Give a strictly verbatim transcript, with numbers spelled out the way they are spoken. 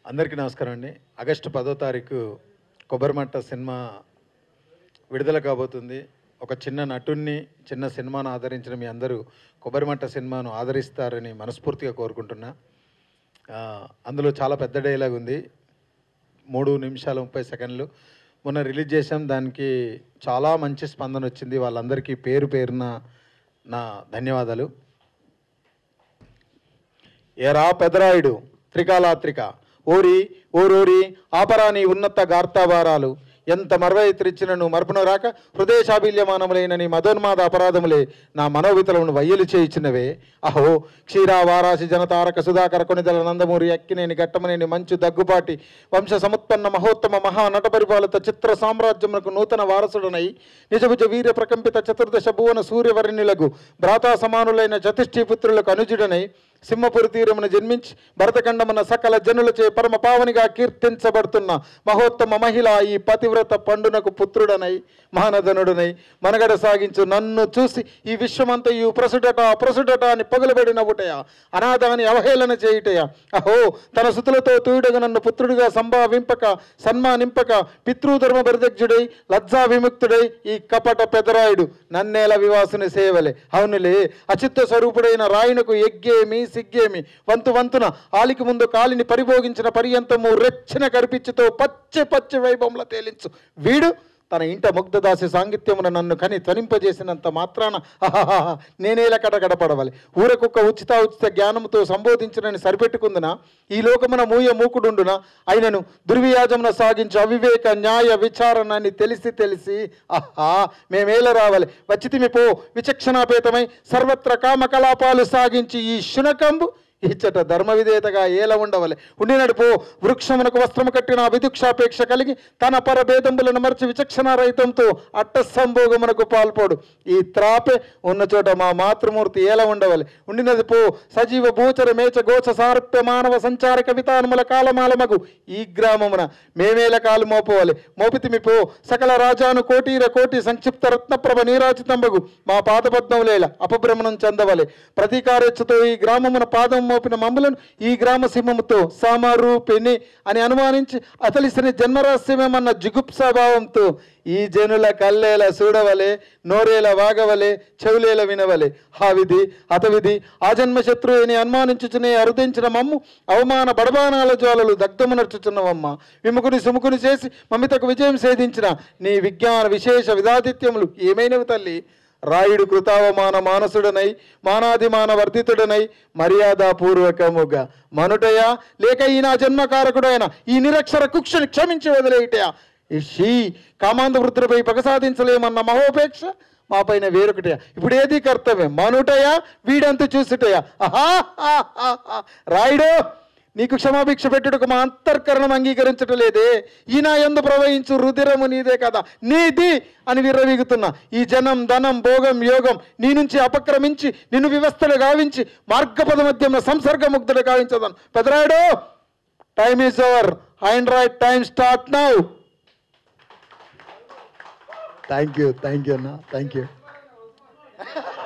అందరికీ నమస్కారం అండి. ఆగస్టు పదో తారీఖు కొబ్బరిమట్ట సినిమా విడుదల కాబోతుంది. ఒక చిన్న నటుణ్ణి చిన్న సినిమాను ఆదరించిన మీ అందరూ కొబ్బరిమట్ట సినిమాను ఆదరిస్తారని మనస్ఫూర్తిగా కోరుకుంటున్నా. అందులో చాలా పెద్ద డైలాగ్ ఉంది, మూడు నిమిషాల ముప్పై సెకండ్లు. మొన్న రిలీజ్ చేసాం, దానికి చాలా మంచి స్పందన వచ్చింది. వాళ్ళందరికీ పేరు పేరున నా ధన్యవాదాలు. ఏరా పెదరాయుడు త్రికాలాత్రిక ఓరి ఓరోరి ఆపరాని ఉన్నత గార్తావారాలు ఎంత మర్వైత్రిచ్చినను మర్పును రాక హృదయశాభిల్యమానములైన నీ మదోన్మాద అపరాధములే నా మనోవితలమును వయ్యలు చేయించినవే. అహో క్షీరా వారాసి జనతారక సుధాకర కొనిదల నందమూరి అక్కినేని ఘట్టమనేని మంచు దగ్గుపాటి వంశ సముత్పన్న మహోత్తమ మహా నటపరిపాలిత చిత్ర సామ్రాజ్యమునకు నూతన వారసుడనై నిజభుజ వీర్య ప్రకంపిత చతుర్దశ భువన సూర్యవర్ణులకు భ్రాతా సమానులైన చతుష్ఠీపుత్రులకు అనుజుడనై సింహపురి తీరమును జన్మించి భరతఖండమున సకల జనులచే పరమ పావనిగా కీర్తించబడుతున్న మహోత్తమ మహిళ ఈ పతివ్రత పండునకు పుత్రుడనై మహానదనుడనై మనగడ సాగించు నన్ను చూసి ఈ విశ్వమంతయు ప్రసుడట ప్రసుడట అని పగులబడి నవ్వుటయా, అనాథాన్ని అవహేళన చేయుటయా. అహో తన సుతులతో తూయుడగా నన్ను పుత్రుడిగా సంభావింపక సన్మానింపక పితృధర్మ పరిదగ్జుడై లజ్జా విముక్తుడై ఈ కపట పెదరాయుడు నన్నేల వివాసుని సేవలే. అవునులే అచిత్త స్వరూపుడైన రాయునకు ఎగ్గేమి సిగ్గేమి వంతు వంతున ఆలికి ముందు కాలిని పరిభోగించిన పర్యంతము రెచ్చిన కరిపిచ్చితో పచ్చి పచ్చి వైభవంలో తేలించు వీడు తన ఇంట ముగ్ధదాసి సాంగిత్యమున నన్ను కని త్వనింపజేసినంత మాత్రాన ఆహాహా నేనేలా కడగడపడవాలి. ఊరకుక్క ఉచిత ఉచిత జ్ఞానంతో సంబోధించనని సరిపెట్టుకుందున ఈ లోకమున మూయ మూకుడుండున అయినను దుర్వ్యాజమున సాగించు అవివేక న్యాయ విచారణ అని తెలిసి తెలిసి ఆహా మేమేల రావాలి వచ్చితిమి పో విచక్షణాపేతమై సర్వత్ర కామకలాపాలు సాగించి ఈ శునకంబు ఇచ్చట ధర్మ విధేయతగా ఏల ఉండవలే. ఉండి నడుపు వృక్షమునకు వస్త్రము కట్టిన విదుక్షాపేక్ష కలిగి తన పరభేదంబులను మర్చి విచక్షణ రహితంతో అట్టసంభోగమునకు పాల్పోడు ఈ త్రాపే ఉన్న చోట మా మాతృమూర్తి ఏల ఉండవలే. ఉండినది పో సజీవ భూచర మేచ గోచ సారూప్య మానవ సంచార కవితానుముల కాలమాలమగు ఈ గ్రామమున మేమేల కాలు మోపవాలి. మోపితిమి పో సకల రాజాను కోటీర కోటి సంక్షిప్త రత్నప్రభ నీరాజితంబగు మా పాదపద్మములేల అపభ్రమణం చెందవలే. ప్రతీకారేచ్ఛతో ఈ గ్రామమున పాదం మోపిన మమ్ములను ఈ గ్రామ సింహముతో సామారూపిణి అని అనుమానించి అతలిసిన జన్మరహస్యమేమన్న జిగుప్సాభావంతో ఈ జనుల కల్లేల చూడవలే, నోరేల వాగవలే, చెవులేల వినవలే. ఆ విధి అతవిధి ఆ జన్మశత్రు అని అనుమానించుచునే అరుదించిన మమ్ము అవమాన బడబానాల జ్వాలలు దగ్ధమునర్చుచున్నవమ్మ. విముకుని సుముకుని చేసి మమితకు విజయం సేధించిన నీ విజ్ఞాన విశేష విధాదిత్యములు ఏమైనవి తల్లి. రాయుడు కృతావమాన మానసుడనై మానాదిమాన వర్ధితుడనై మర్యాదాపూర్వకముగా మనుటయా లేక ఈ నా జన్మకారకుడైన ఈ నిరక్షర కుక్షని క్షమించి వదిలేయటయా. షీ కామాంధ వృద్ధులపై పగ సాధించలేమన్న మహోపేక్ష మా పైన వేరొకటయా. ఇప్పుడు ఏది కర్తవ్యం మనుటయా వీడంతు చూసుటయా. ఆహా రాయుడు నీకు క్షమాభిక్ష పెట్టుటకు మా అంతర్కరణం అంగీకరించటం లేదే. ఈ నా యందు ప్రవహించు రుధిరము నీదే కదా నీది అని విర్రవీగుతున్నా ఈ జనం ధనం భోగం యోగం నీ నుంచి అపక్రమించి నిన్ను వ్యవస్థలు గావించి మార్గపద మధ్యంలో సంసర్గముగ్ధులు గావించదాను. Pedarayudu time is over and right time start now. Thank you thank you అన్న థ్యాంక్ యూ.